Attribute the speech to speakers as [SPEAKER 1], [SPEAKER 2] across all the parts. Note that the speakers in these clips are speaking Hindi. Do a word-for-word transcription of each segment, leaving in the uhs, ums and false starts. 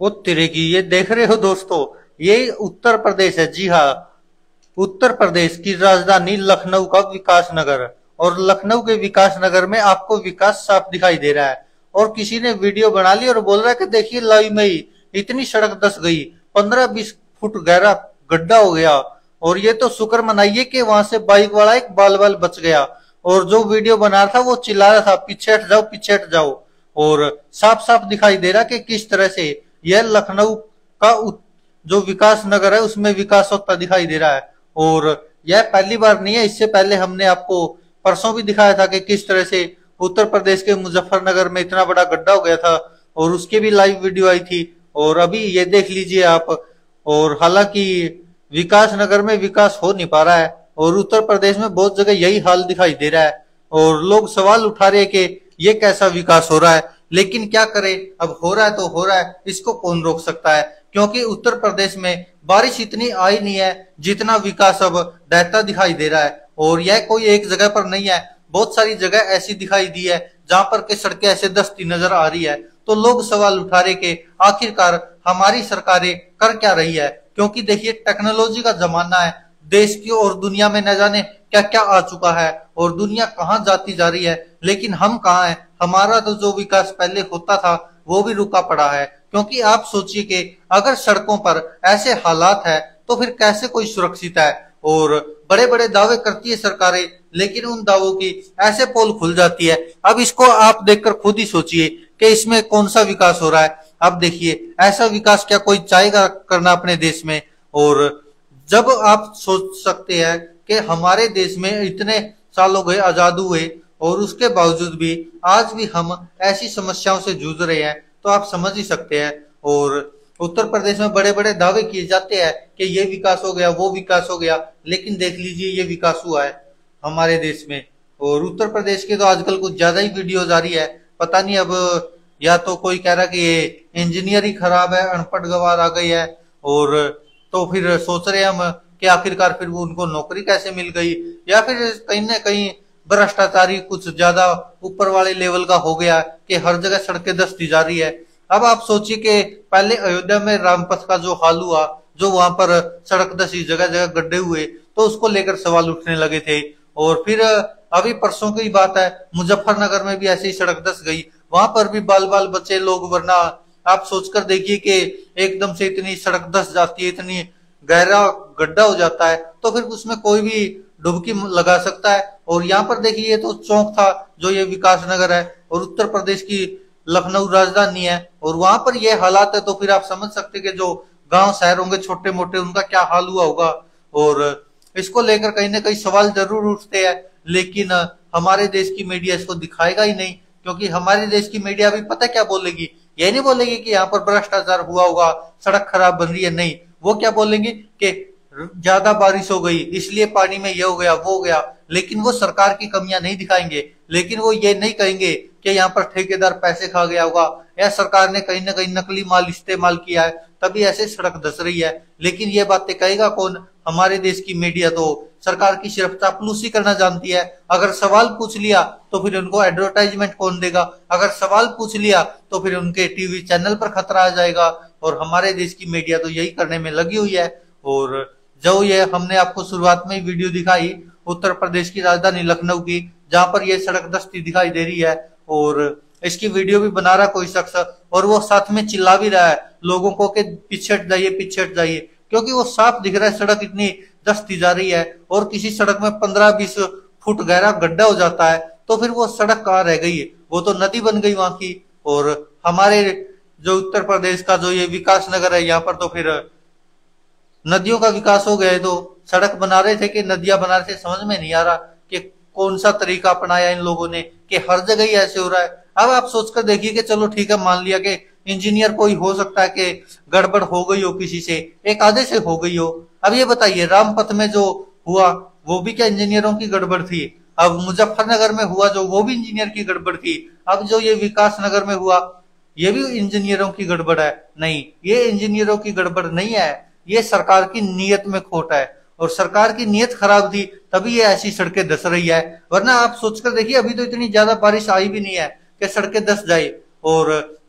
[SPEAKER 1] वो तेरे की ये देख रहे हो दोस्तों, ये उत्तर प्रदेश है। जी हाँ, उत्तर प्रदेश की राजधानी लखनऊ का विकास नगर। और लखनऊ के विकास नगर में आपको विकास साफ दिखाई दे रहा है। और किसी ने वीडियो बना ली और बोल रहा है कि देखिए लाइव में ही इतनी सड़क धंस गई, पंद्रह बीस फुट गहरा गड्ढा हो गया। और ये तो शुक्र मनाइए कि वहां से बाइक वाला एक बाल बाल बच गया। और जो वीडियो बना रहा था वो चिल्ला रहा था पीछे हट जाओ पीछे हट जाओ। और साफ साफ दिखाई दे रहा कि किस तरह से यह लखनऊ का जो विकास नगर है उसमें विकास होता दिखाई दे रहा है। और यह पहली बार नहीं है, इससे पहले हमने आपको परसों भी दिखाया था कि किस तरह से उत्तर प्रदेश के मुजफ्फरनगर में इतना बड़ा गड्ढा हो गया था और उसके भी लाइव वीडियो आई थी। और अभी ये देख लीजिए आप। और हालांकि विकास नगर में विकास हो नहीं पा रहा है और उत्तर प्रदेश में बहुत जगह यही हाल दिखाई दे रहा है। और लोग सवाल उठा रहे हैं कि ये कैसा विकास हो रहा है, लेकिन क्या करें, अब हो रहा है तो हो रहा है, इसको कौन रोक सकता है। क्योंकि उत्तर प्रदेश में बारिश इतनी आई नहीं है जितना विकास अब बहता दिखाई दे रहा है। और यह कोई एक जगह पर नहीं है, बहुत सारी जगह ऐसी दिखाई दी है जहां पर के सड़कें ऐसे दस्ती नजर आ रही है। तो लोग सवाल उठा रहे कि आखिरकार हमारी सरकारें कर क्या रही है। क्योंकि देखिए टेक्नोलॉजी का जमाना है, देश की और दुनिया में न जाने क्या क्या आ चुका है और दुनिया कहाँ जाती जा रही है, लेकिन हम कहाँ हैं। हमारा तो जो विकास पहले होता था वो भी रुका पड़ा है। क्योंकि आप सोचिए कि अगर सड़कों पर ऐसे हालात है तो फिर कैसे कोई सुरक्षित है। और बड़े बड़े दावे करती है सरकारें, लेकिन उन दावों की ऐसे पोल खुल जाती है। अब इसको आप देखकर खुद ही सोचिए कि इसमें कौन सा विकास हो रहा है। अब देखिए ऐसा विकास क्या कोई चाहेगा करना अपने देश में। और जब आप सोच सकते हैं कि हमारे देश में इतने साल हो गए आजाद हुए और उसके बावजूद भी आज भी हम ऐसी समस्याओं से जूझ रहे हैं, तो आप समझ ही सकते हैं। और उत्तर प्रदेश में बड़े बड़े दावे किए जाते हैं कि ये विकास हो गया वो विकास हो गया, लेकिन देख लीजिए ये विकास हुआ है हमारे देश में। और उत्तर प्रदेश के तो आजकल कुछ ज्यादा ही वीडियोज आ रही है, पता नहीं अब या तो कोई कह रहा कि ये इंजीनियर ही खराब है, अनपढ़ गवार आ गई है। और तो फिर सोच रहे हम कि आखिरकार फिर वो उनको नौकरी कैसे मिल गई, या फिर कहीं ना कहीं भ्रष्टाचारी कुछ ज्यादा ऊपर वाले लेवल का हो गया कि हर जगह सड़कें धंसती जा रही है। अब आप सोचिए कि पहले अयोध्या में रामपथ का जो हाल हुआ, जो वहां पर सड़क धंसी जगह जगह गड्ढे हुए, तो उसको लेकर सवाल उठने लगे थे। और फिर अभी परसों की बात है, मुजफ्फरनगर में भी ऐसी ही सड़क धंस गई, वहां पर भी बाल बाल बचे लोग। वरना आप सोचकर देखिए कि एकदम से इतनी सड़क धंस जाती है, इतनी गहरा गड्ढा हो जाता है, तो फिर उसमें कोई भी डुबकी लगा सकता है। और यहाँ पर देखिए ये तो चौक था जो ये विकास नगर है और उत्तर प्रदेश की लखनऊ राजधानी है, और वहां पर ये हालात है। तो फिर आप समझ सकते कि जो गांव शहर होंगे छोटे मोटे, उनका क्या हाल हुआ होगा। और इसको लेकर कहीं ना कहीं सवाल जरूर उठते हैं, लेकिन हमारे देश की मीडिया इसको दिखाएगा ही नहीं। क्योंकि हमारे देश की मीडिया भी पता क्या बोलेगी, ये नहीं बोलेगी कि यहाँ पर भ्रष्टाचार हुआ होगा, सड़क खराब बन रही है, नहीं, वो क्या बोलेंगे कि ज्यादा बारिश हो गई इसलिए पानी में ये हो गया वो हो गया। लेकिन वो सरकार की कमियां नहीं दिखाएंगे, लेकिन वो ये नहीं कहेंगे कि यहाँ पर ठेकेदार पैसे खा गया होगा या सरकार ने कहीं ना कहीं नकली माल इस्तेमाल किया है तभी ऐसे सड़क धंस रही है। लेकिन ये बातें कहेगा कौन, हमारे देश की मीडिया तो सरकार की सिर्फ चापलूसी करना जानती है। अगर सवाल पूछ लिया तो फिर उनको एडवर्टाइजमेंट कौन देगा, अगर सवाल पूछ लिया तो फिर उनके टीवी चैनल पर खतरा आ जाएगा। और हमारे देश की मीडिया तो यही करने में लगी हुई है। और जो ये हमने आपको शुरुआत में ही वीडियो दिखाई उत्तर प्रदेश की राजधानी लखनऊ की, जहां पर ये सड़क धंसती दिखाई दे रही है, और इसकी वीडियो भी बना रहा कोई शख्स, और वो साथ में चिल्ला भी रहा है लोगों को कि पीछे हट जाइए पीछे हट जाइए। क्योंकि वो साफ दिख रहा है सड़क इतनी धंसती जा रही है। और किसी सड़क में पंद्रह बीस फुट गहरा गड्ढा हो जाता है तो फिर वो सड़क कहाँ रह गई, वो तो नदी बन गई वहां की। और हमारे जो उत्तर प्रदेश का जो ये विकास नगर है, यहाँ पर तो फिर नदियों का विकास हो गया है। तो सड़क बना रहे थे कि नदियां बना रहे थे, समझ में नहीं आ रहा कि कौन सा तरीका अपनाया इन लोगों ने कि हर जगह ही ऐसे हो रहा है। अब आप सोचकर देखिए कि चलो ठीक है, मान लिया कि इंजीनियर कोई हो सकता है कि गड़बड़ हो गई हो किसी से, एक आधे से हो गई हो। अब ये बताइए रामपथ में जो हुआ वो भी क्या इंजीनियरों की गड़बड़ थी? अब मुजफ्फरनगर में हुआ जो, वो भी इंजीनियर की गड़बड़ थी। अब जो ये विकास नगर में हुआ ये भी इंजीनियरों की गड़बड़ है? नहीं, ये इंजीनियरों की गड़बड़ नहीं है, ये सरकार की नीयत में खोट है। और सरकार की नीयत खराब थी तभी ये ऐसी सड़कें धंस रही है। वरना आप सोचकर देखिए अभी तो इतनी ज्यादा बारिश आई भी नहीं है कि सड़कें धंस जाए। और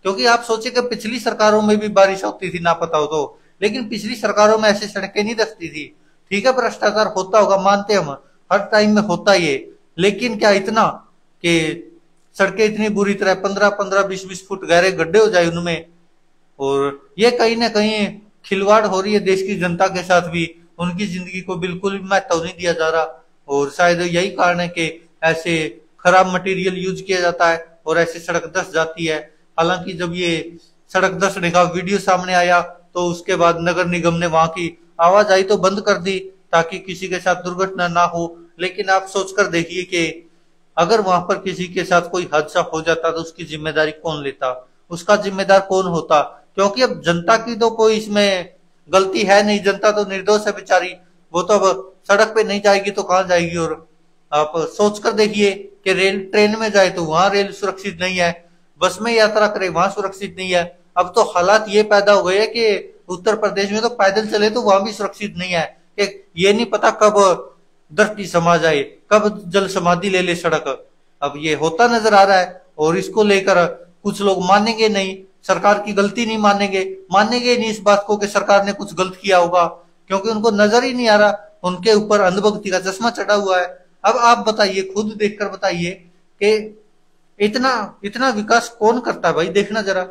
[SPEAKER 1] क्योंकि आप सोचे कि पिछली सरकारों में भी बारिश होती थी ना पता हो तो, लेकिन पिछली सरकारों में ऐसी सड़कें नहीं दसती थी। ठीक है, भ्रष्टाचार होता होगा, मानते हम, हर टाइम में होता ही है, लेकिन क्या इतना कि सड़कें इतनी बुरी तरह पंद्रह पंद्रह बीस बीस फुट गहरे गड्ढे हो जाए उनमें। और ये कहीं ना कहीं खिलवाड़ हो रही है देश की जनता के साथ भी, उनकी जिंदगी को बिल्कुल भी महत्व नहीं दिया जा रहा। और शायद यही कारण है कि ऐसे खराब मटेरियल यूज किया जाता है और ऐसी सड़क धंस जाती है। हालांकि जब ये सड़क धंसने का वीडियो सामने आया तो उसके बाद नगर निगम ने वहां की आवाजाही तो बंद कर दी ताकि किसी के साथ दुर्घटना ना हो। लेकिन आप सोचकर देखिए कि अगर वहां पर किसी के साथ कोई हादसा हो जाता तो उसकी जिम्मेदारी कौन लेता, उसका जिम्मेदार कौन होता? क्योंकि अब जनता की तो कोई इसमें गलती है नहीं, जनता तो निर्दोष है बेचारी, वो तो अब सड़क पे नहीं जाएगी तो कहां जाएगी। और आप सोचकर देखिए कि रेल ट्रेन में जाए तो वहां रेल सुरक्षित नहीं है, बस में यात्रा करे वहां सुरक्षित नहीं है। अब तो हालात ये पैदा हो गए कि उत्तर प्रदेश में तो पैदल चले तो वहां भी सुरक्षित नहीं है, कि ये नहीं पता कब दृष्टि समा जाए, कब जल समाधि ले ले सड़क। अब ये होता नजर आ रहा है और इसको लेकर कुछ लोग मानेंगे नहीं, सरकार की गलती नहीं मानेंगे, मानेंगे नहीं इस बात को कि सरकार ने कुछ गलत किया होगा, क्योंकि उनको नजर ही नहीं आ रहा, उनके ऊपर अंधभक्ति का चश्मा चढ़ा हुआ है। अब आप बताइए, खुद देखकर बताइए कि इतना इतना विकास कौन करता है भाई? देखना जरा,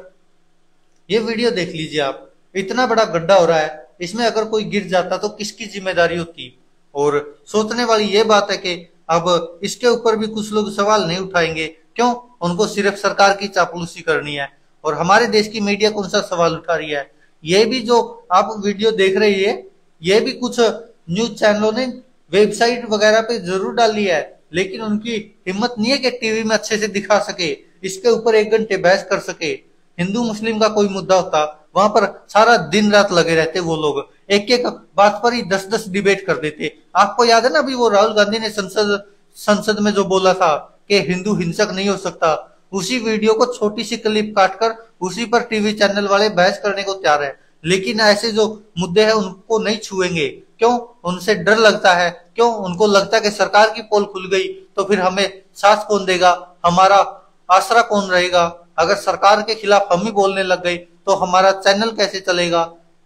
[SPEAKER 1] ये वीडियो देख लीजिए आप, इतना बड़ा गड्ढा हो रहा है, इसमें अगर कोई गिर जाता तो किसकी जिम्मेदारी होती? और सोचने वाली ये बात है कि अब इसके ऊपर भी कुछ लोग सवाल नहीं उठाएंगे, क्यों? उनको सिर्फ सरकार की चापलूसी करनी है। और हमारे देश की मीडिया कौन सा सवाल उठा रही है? ये भी जो आप वीडियो देख रही है, ये भी कुछ न्यूज चैनलों ने वेबसाइट वगैरह पे जरूर डाली है, लेकिन उनकी हिम्मत नहीं है कि टीवी में अच्छे से दिखा सके, इसके ऊपर एक घंटे बहस कर सके। हिंदू मुस्लिम का कोई मुद्दा होता, वहां पर सारा दिन रात लगे रहते वो लोग, एक एक बात पर ही दस दस डिबेट कर देते। आपको याद है ना अभी वो राहुल गांधी ने संसद संसद में जो बोला था कि हिंदू हिंसक नहीं हो सकता, उसी वीडियो को छोटी सी क्लिप काटकर उसी पर टीवी चैनल वाले बहस करने को तैयार है। लेकिन ऐसे जो मुद्दे हैं उनको नहीं छुएंगे, क्यों? उनसे डर लगता है, क्यों? उनको लगता है कि सरकार की पोल खुल गई तो फिर हमें साथ कौन देगा, हमारा आसरा कौन रहेगा? अगर सरकार के खिलाफ हम ही बोलने लग गए तो हमारा चैनल कैसे चलेगा?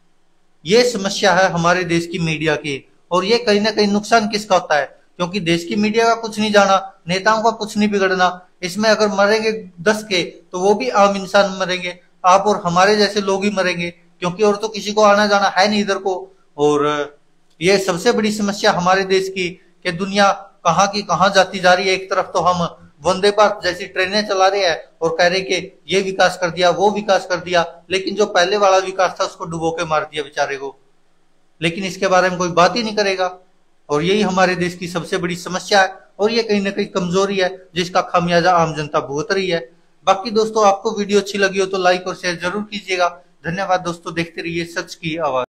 [SPEAKER 1] ये समस्या है हमारे देश की मीडिया की। और ये कहीं ना कहीं नुकसान किसका होता है? क्योंकि देश की मीडिया का कुछ नहीं जाना, नेताओं का कुछ नहीं बिगड़ना, इसमें अगर मरेंगे दस के तो वो भी आम इंसान मरेंगे, आप और हमारे जैसे लोग ही मरेंगे, क्योंकि और तो किसी को आना जाना है नहीं इधर को। और ये सबसे बड़ी समस्या हमारे देश की कि दुनिया कहाँ की कहाँ जाती जा रही है। एक तरफ तो हम वंदे भारत जैसी ट्रेनें चला रहे हैं और कह रहे कि ये विकास कर दिया, वो विकास कर दिया, लेकिन जो पहले वाला विकास था उसको डुबो के मार दिया बेचारे को। लेकिन इसके बारे में कोई बात ही नहीं करेगा। और यही हमारे देश की सबसे बड़ी समस्या है और ये कहीं ना कहीं कमजोरी है जिसका खामियाजा आम जनता भुगत रही है। बाकी दोस्तों, आपको वीडियो अच्छी लगी हो तो लाइक और शेयर जरूर कीजिएगा। धन्यवाद दोस्तों, देखते रहिए सच की आवाज।